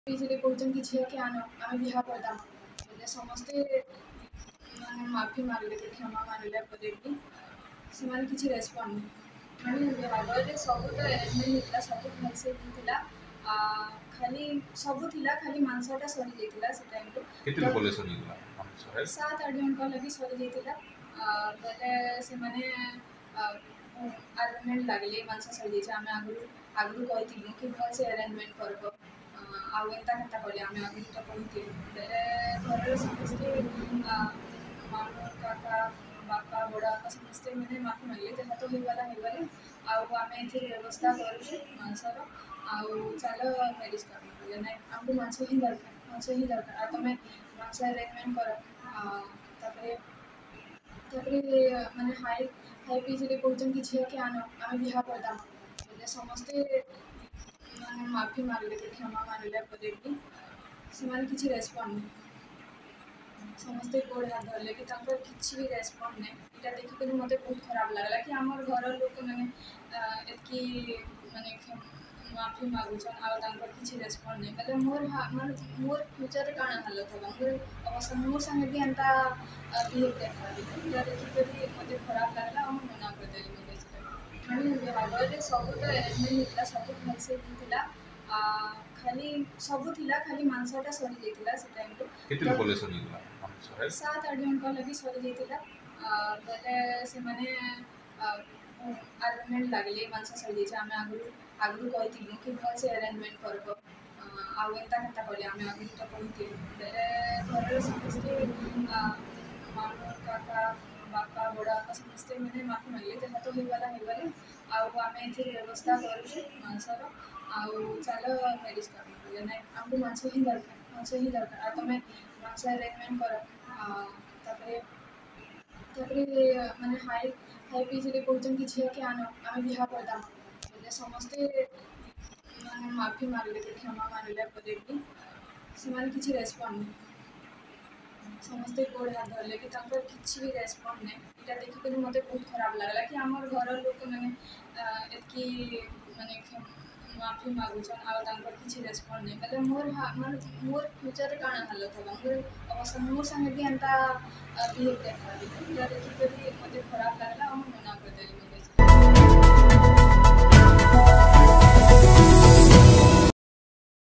easily कहते कि झील के आन आम बिहा करदा बोले समस्ते मैंने माफी मांगले क्षमा मांगले भी से किसी रेस्पॉन्ड नहीं मैंने बाहर सब तो अरेंजमेंट होता सब भलसे होता खाली सब थिला खाली मांसटा सरी जाइतिला से टाइम रे केते लोक ले सरीला 7-8 जन को लगी सरी जाइतिला बोले से माने अरेंजमेंट लागले मांस सरी जाइछे आमे आगु कहिथिलु कि भल से अरेंजमेंट करबो आउ एंता कता कले आमे आगु तो कहिथिलु बेले घर समस्ते मामू काका बापा बड़ा समस्ते मैंने माफी मांगले जहाँ तो होगले आउ आम ये व्यवस्था करुँ मांसर आउ चल मैरिज कर ना आमको मांस ही दरकार तुम मांस अरेंजमेंट कर माने हाई पीछे कहते कि झील के आन आम बिहा करदा बोले समस्ते मैंने माफी मांगले क्षमा मांगले भी से किसी रेस्पॉन्ड नहीं समस्ते गोड़ हाथ धरले कि किसी भी रेस्पॉन्ड नहीं यहाँ देखिक मत बहुत खराब लगला कि आम घर लोक मैंने एतकी माने माफी मागुन किसी रेस्पॉन्ड नहीं मतलब मोर फ्यूचर काण हालत होगा मोर अवस्था मोर संगे भी एंता बिहेव देखा यहाँ देखिक मत खराब लगला और मना करदेली मैंने बाहर सब तो अरेंजमेंट होता सब भलसे होता खाली सब थिला खाली मांसटा सरी जाइतिला से टाइम रे केते लोक ले सरीला 7-8 जन को लगी सरी जाइतिला बोले से माने अरेंजमेंट लागले मांस सरी जाइछे आमे आगु कहिथिलु कि भल से अरेंजमेंट करबो आउ एंता कता कले आमे आगु तो कहिथिलु बेले घर समस्ते मामू काका बापा बड़ा समस्ते मैंने माफी मांगले जहाँ तो होगले आउ आम ये व्यवस्था करुँ मांसर आउ चल मैरिज कर ना आमको मांस ही दरकार तुम मांस अरेंजमेंट कर माने हाई पीछे कहते कि झील के आन आम बिहा करदा बोले समस्ते मैंने माफी मांगले क्षमा मांगले भी से किसी रेस्पॉन्ड नहीं समस्ते गोड़ हाथ धरले कि किसी भी रेस्पॉन्ड नहीं यहाँ देखिक मत बहुत खराब लगला कि आम घर लोक मैंने एतकी माने माफी मागुन आउ किसी रेस्पॉन्ड नहीं मतलब मोर फ्यूचर काण हालत होगा मोर अवस्था मोर संगे भी एंता बिहेव देखा यहाँ देखिक मत खराब लगला और मना करदेली